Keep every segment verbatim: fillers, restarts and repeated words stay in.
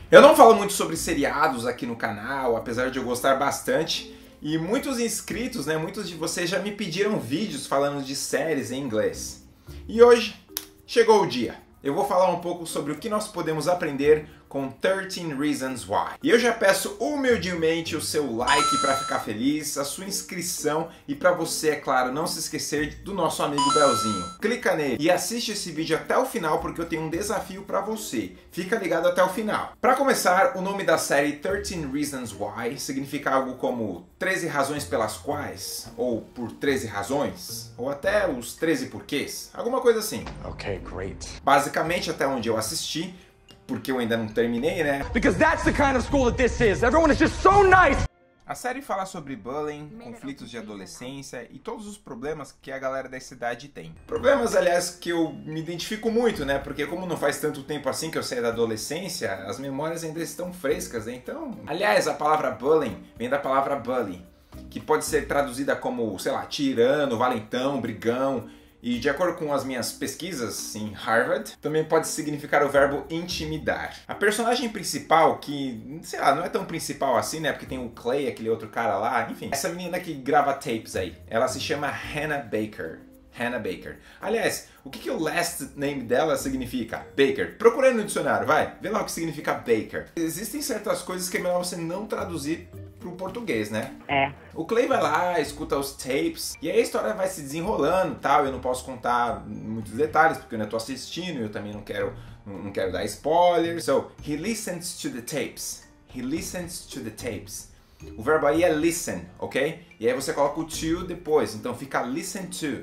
Eu não falo muito sobre seriados aqui no canal, apesar de eu gostar bastante. E muitos inscritos, né, muitos de vocês já me pediram vídeos falando de séries em inglês. E hoje chegou o dia. Eu vou falar um pouco sobre o que nós podemos aprender com treze Reasons Why. E eu já peço humildemente o seu like para ficar feliz, a sua inscrição e para você, é claro, não se esquecer do nosso amigo Belzinho. Clica nele e assiste esse vídeo até o final porque eu tenho um desafio para você. Fica ligado até o final. Para começar, o nome da série treze Reasons Why significa algo como treze razões pelas quais, ou por treze razões, ou até os treze porquês, alguma coisa assim. Ok, great. Basicamente, até onde eu assisti, porque eu ainda não terminei, né? Because that's the kind of school that this is. Everyone is just so nice. A série fala sobre bullying, conflitos de adolescência e todos os problemas que a galera dessa idade tem. Problemas, aliás, que eu me identifico muito, né? Porque como não faz tanto tempo assim que eu saí da adolescência, as memórias ainda estão frescas, né? Então... Aliás, a palavra bullying vem da palavra bully, que pode ser traduzida como, sei lá, tirano, valentão, brigão. E de acordo com as minhas pesquisas em Harvard, também pode significar o verbo intimidar. A personagem principal, que, sei lá, não é tão principal assim, né? Porque tem o Clay, aquele outro cara lá, enfim. Essa menina que grava tapes aí, ela se chama Hannah Baker. Hannah Baker. Aliás, o que, que o last name dela significa? Baker. Procura aí no dicionário, vai. Vê lá o que significa Baker. Existem certas coisas que é melhor você não traduzir pro português, né? É. O Clay vai lá, escuta os tapes, e aí a história vai se desenrolando e tal. Eu não posso contar muitos detalhes, porque eu ainda tô assistindo, eu também não quero, não quero dar spoilers. So, he listens to the tapes. He listens to the tapes. O verbo aí é listen, ok? E aí você coloca o to depois, então fica listen to.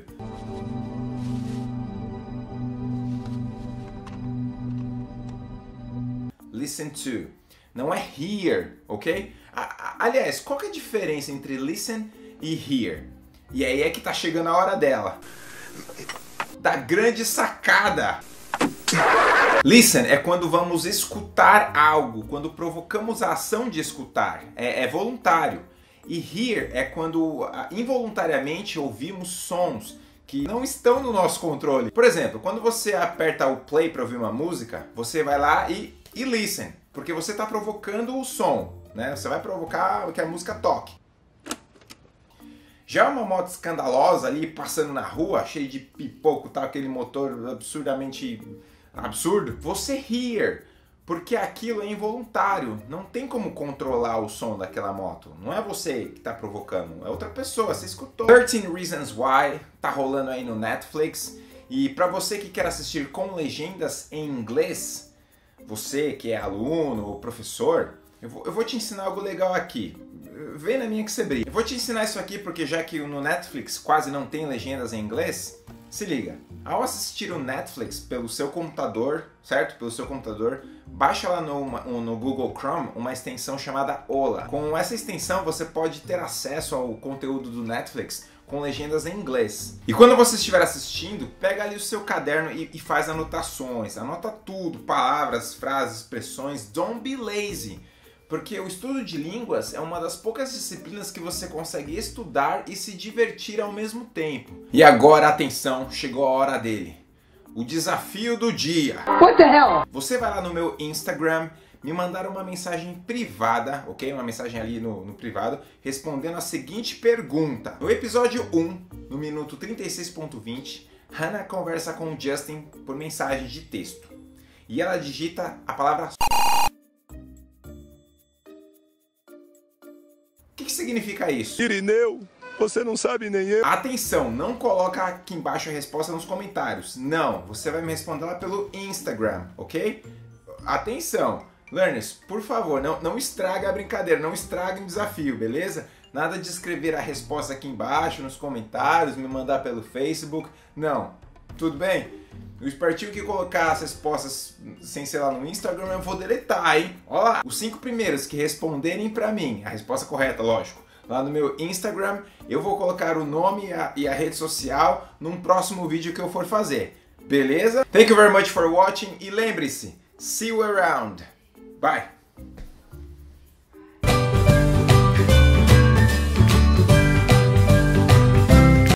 Listen to. Não é hear, ok? Aliás, qual que é a diferença entre listen e hear? E aí é que tá chegando a hora dela. Da grande sacada! Listen é quando vamos escutar algo, quando provocamos a ação de escutar, é, é voluntário. E hear é quando involuntariamente ouvimos sons que não estão no nosso controle. Por exemplo, quando você aperta o play para ouvir uma música, você vai lá e, e listen, porque você está provocando o som, né? Você vai provocar que a música toque. Já uma moto escandalosa ali passando na rua, cheio de pipoco, tá, aquele motor absurdamente absurdo, você hear, porque aquilo é involuntário, não tem como controlar o som daquela moto, não é você que está provocando, é outra pessoa, você escutou. treze Reasons Why tá rolando aí no Netflix, e para você que quer assistir com legendas em inglês, você que é aluno ou professor, eu vou, eu vou te ensinar algo legal aqui. Vem na minha que você brilha. Eu vou te ensinar isso aqui porque já que no Netflix quase não tem legendas em inglês, se liga. Ao assistir o Netflix pelo seu computador, certo? Pelo seu computador, baixa lá no, no Google Chrome uma extensão chamada Ola. Com essa extensão você pode ter acesso ao conteúdo do Netflix com legendas em inglês. E quando você estiver assistindo, pega ali o seu caderno e, e faz anotações. Anota tudo, palavras, frases, expressões. Don't be lazy. Porque o estudo de línguas é uma das poucas disciplinas que você consegue estudar e se divertir ao mesmo tempo. E agora, atenção, chegou a hora dele. O desafio do dia. What the hell? Você vai lá no meu Instagram, me mandar uma mensagem privada, ok? Uma mensagem ali no, no privado, respondendo a seguinte pergunta. No episódio um, no minuto trinta e seis ponto vinte, Hannah conversa com o Justin por mensagem de texto. E ela digita a palavra... O que, que significa isso? Irineu, você não sabe nem eu. Atenção, não coloca aqui embaixo a resposta nos comentários. Não, você vai me responder lá pelo Instagram, ok? Atenção, learners, por favor, não, não estraga a brincadeira, não estrague o desafio, beleza? Nada de escrever a resposta aqui embaixo nos comentários, me mandar pelo Facebook, não. Tudo bem? O espertinho que colocar as respostas sem ser lá no Instagram, eu vou deletar, hein? Olha lá, os cinco primeiros que responderem pra mim, a resposta correta, lógico, lá no meu Instagram, eu vou colocar o nome e a, e a rede social num próximo vídeo que eu for fazer. Beleza? Thank you very much for watching e lembre-se, see you around. Bye!